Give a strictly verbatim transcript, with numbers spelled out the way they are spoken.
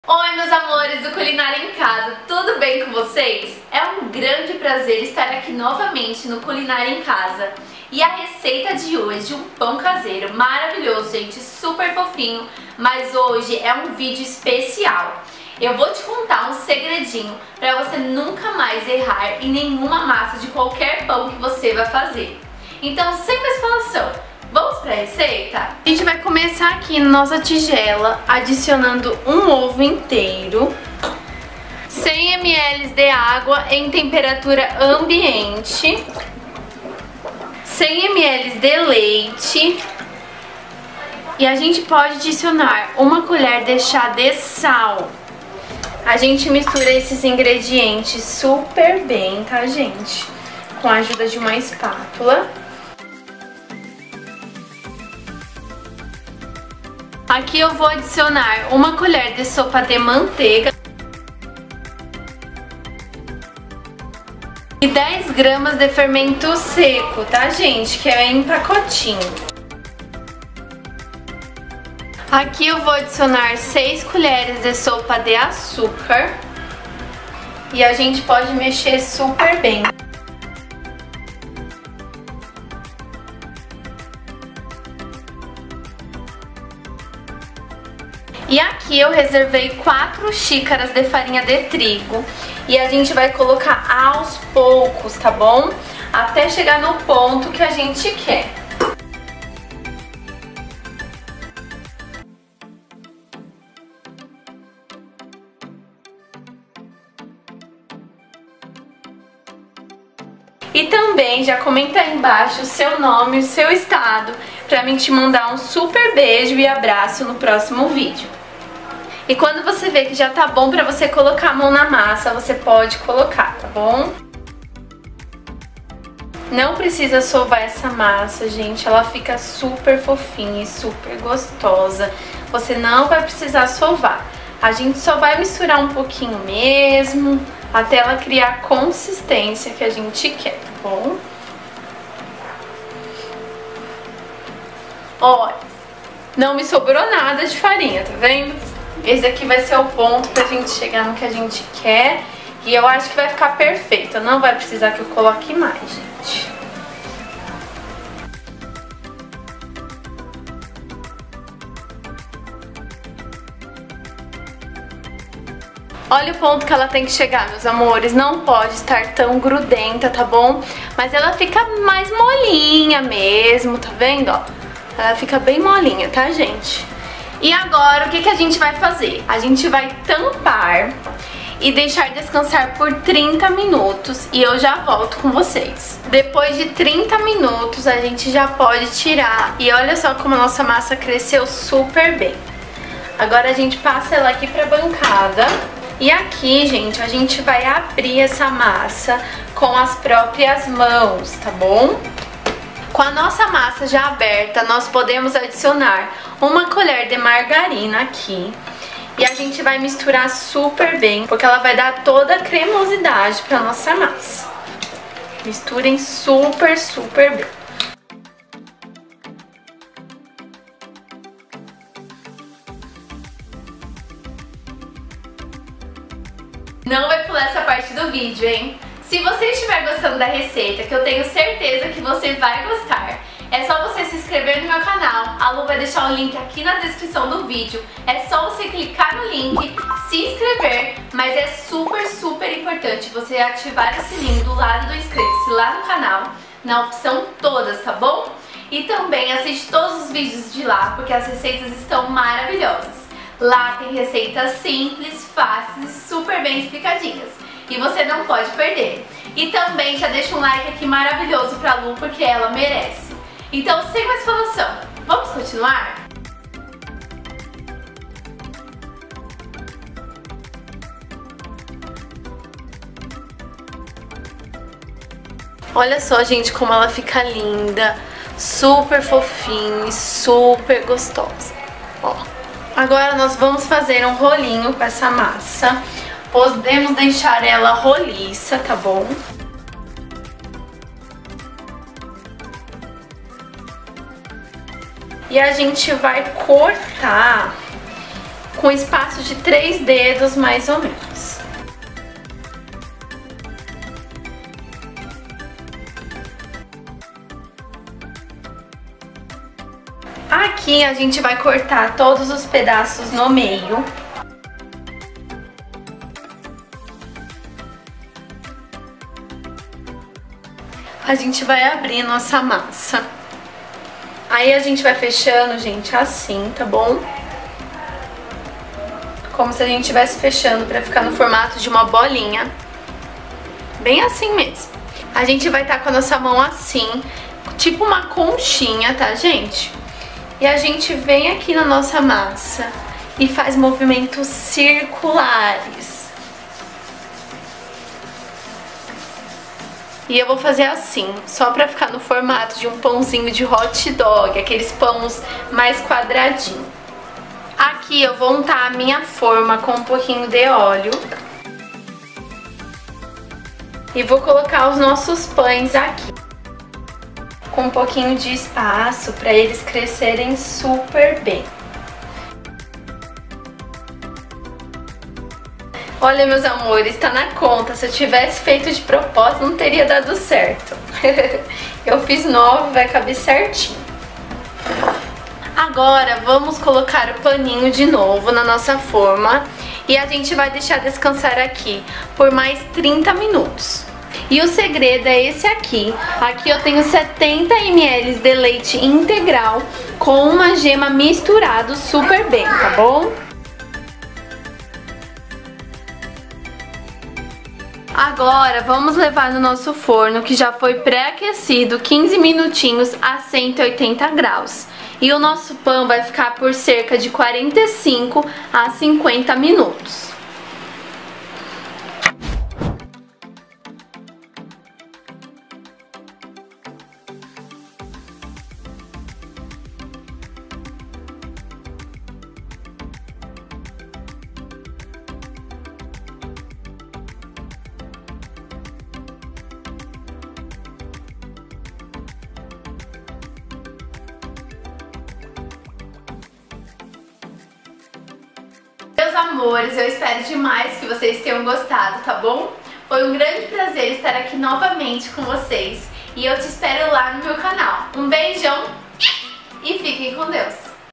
Oi, meus amores do Culinária em Casa, tudo bem com vocês? É um grande prazer estar aqui novamente no Culinária em Casa. E a receita de hoje, um pão caseiro maravilhoso, gente, super fofinho, mas hoje é um vídeo especial. Eu vou te contar um segredinho para você nunca mais errar em nenhuma massa de qualquer pão que você vai fazer. Então, sem mais falação, vamos para a receita? A gente vai começar aqui na nossa tigela, adicionando um ovo inteiro, cem mililitros de água em temperatura ambiente, cem mililitros de leite, e a gente pode adicionar uma colher de chá de sal. A gente mistura esses ingredientes super bem, tá, gente? Com a ajuda de uma espátula. Aqui eu vou adicionar uma colher de sopa de manteiga e dez gramas de fermento seco, tá, gente? Que é em pacotinho. Aqui eu vou adicionar seis colheres de sopa de açúcar e a gente pode mexer super bem. E aqui eu reservei quatro xícaras de farinha de trigo e a gente vai colocar aos poucos, tá bom? Até chegar no ponto que a gente quer. E também já comenta aí embaixo o seu nome e o seu estado pra mim te mandar um super beijo e abraço no próximo vídeo. E quando você vê que já tá bom pra você colocar a mão na massa, você pode colocar, tá bom? Não precisa sovar essa massa, gente, ela fica super fofinha e super gostosa. Você não vai precisar sovar. A gente só vai misturar um pouquinho mesmo, até ela criar a consistência que a gente quer, tá bom? Olha, não me sobrou nada de farinha, tá vendo? Esse aqui vai ser o ponto pra gente chegar no que a gente quer. E eu acho que vai ficar perfeito. Não vai precisar que eu coloque mais, gente. Olha o ponto que ela tem que chegar, meus amores. Não pode estar tão grudenta, tá bom? Mas ela fica mais molinha mesmo, tá vendo, ó? Ela fica bem molinha, tá, gente? E agora, o que que a gente vai fazer? A gente vai tampar e deixar descansar por trinta minutos e eu já volto com vocês. Depois de trinta minutos, a gente já pode tirar. E olha só como a nossa massa cresceu super bem. Agora a gente passa ela aqui pra bancada. E aqui, gente, a gente vai abrir essa massa com as próprias mãos, tá bom? Com a nossa massa já aberta, nós podemos adicionar uma colher de margarina aqui. E a gente vai misturar super bem, porque ela vai dar toda a cremosidade pra nossa massa. Misturem super, super bem. Não vai pular essa parte do vídeo, hein? Se você estiver gostando da receita, que eu tenho certeza que você vai gostar, é só você se inscrever no meu canal. A Lu vai deixar o link aqui na descrição do vídeo. É só você clicar no link, se inscrever, mas é super, super importante você ativar o sininho do lado do inscreva-se lá no canal, na opção todas, tá bom? E também assiste todos os vídeos de lá, porque as receitas estão maravilhosas. Lá tem receitas simples, fáceis e super bem explicadinhas. E você não pode perder. E também já deixa um like aqui maravilhoso pra Lu, porque ela merece. Então, sem mais falação, vamos continuar? Olha só, gente, como ela fica linda, super fofinha e super gostosa. Ó. Agora nós vamos fazer um rolinho com essa massa. Podemos deixar ela roliça, tá bom? E a gente vai cortar com espaço de três dedos mais ou menos. Aqui a gente vai cortar todos os pedaços no meio. A gente vai abrir nossa massa. Aí a gente vai fechando, gente, assim, tá bom? Como se a gente estivesse fechando pra ficar no formato de uma bolinha. Bem assim mesmo. A gente vai estar com a nossa mão assim, tipo uma conchinha, tá, gente? E a gente vem aqui na nossa massa e faz movimentos circulares. E eu vou fazer assim, só pra ficar no formato de um pãozinho de hot dog, aqueles pães mais quadradinhos. Aqui eu vou untar a minha forma com um pouquinho de óleo. E vou colocar os nossos pães aqui, com um pouquinho de espaço pra eles crescerem super bem. Olha, meus amores, tá na conta. Se eu tivesse feito de propósito, não teria dado certo. Eu fiz nove, vai caber certinho. Agora, vamos colocar o paninho de novo na nossa forma. E a gente vai deixar descansar aqui por mais trinta minutos. E o segredo é esse aqui. Aqui eu tenho setenta mililitros de leite integral com uma gema misturado super bem, tá bom? Agora vamos levar no nosso forno, que já foi pré-aquecido, quinze minutinhos a cento e oitenta graus. E o nosso pão vai ficar por cerca de quarenta e cinco a cinquenta minutos. Meus amores, eu espero demais que vocês tenham gostado, tá bom? Foi um grande prazer estar aqui novamente com vocês e eu te espero lá no meu canal. Um beijão e fiquem com Deus!